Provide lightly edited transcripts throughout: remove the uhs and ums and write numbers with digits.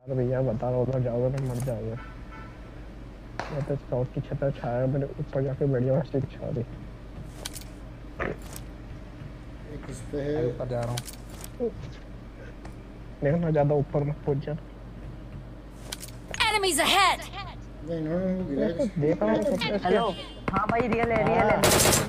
अरे भैया बता रहा उधर जाओगे तो मर जाओगे। मैं तो स्काउट की छत छाया मैंने ऊपर जाके बढ़िया मस्ती छा दी। एक उस पे मैं है। ऊपर जा रहा हूँ। देखना ज्यादा ऊपर मत पहुंच जा। Enemies ahead! मैं इन्होंने उनको गिराया मैं तो किसी देख रहा हूँ सब कैसे। हेलो। हाँ भाई रियल है रियल है।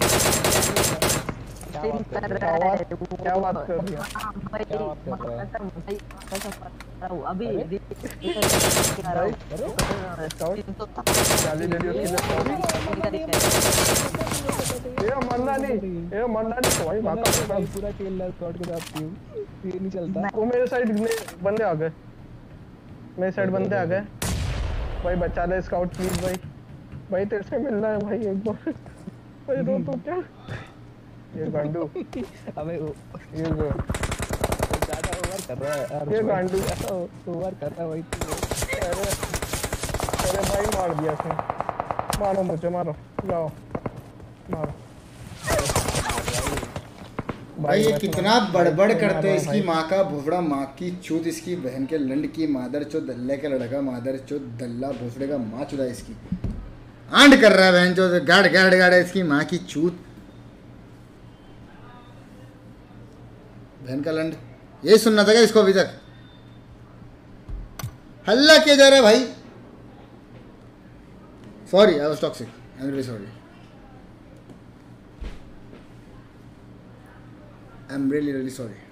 क्या बात कर रहे क्या हो? बात क्या बात कर रही है? हाँ भाई क्या बात कर रहे हैं? भाई कसम कर रहा हूँ अभी अरे भाई स्काउट गाली दे रही हो ये मरना नहीं तो भाई भागा भाई पूरा खेल रहा स्क्वाड के साथ टीम। ये नहीं चलता। वो मेरे साइड बंदे आ गए। मेरे साइड बंदे आ गए। भाई बचा ले स्काउट प्लीज भाई। भाई तेरे से मिलना है भाई एक बार। भाई रो तो क्या ये गांडू। अबे ये जो ज्यादा ओवर कर रहा है यार। ये गांडू ओवर कर रहा है भाई तू। अरे भाई मार दिया इसने। मारो मुझे मारो जाओ मारो। भाई ये मैं कितना बड़बड़ भाई, करते हैं। मारो इसकी भाई। माँ का भुफड़ा, माँ की चूत, इसकी बहन के लंड की मादर चो दल्ले के लड़का मादर चो दल्ला भोसड़े का माँ चुदा इसकी आंड कर रहा है बहन चो गाड़ गाड़ गाड़ इसकी माँ की चूत बहन का लंड। यही सुनना था क्या इसको अभी तक? हल्ला किया जा रहा है भाई। Sorry I was toxic, I am really sorry, I am really sorry.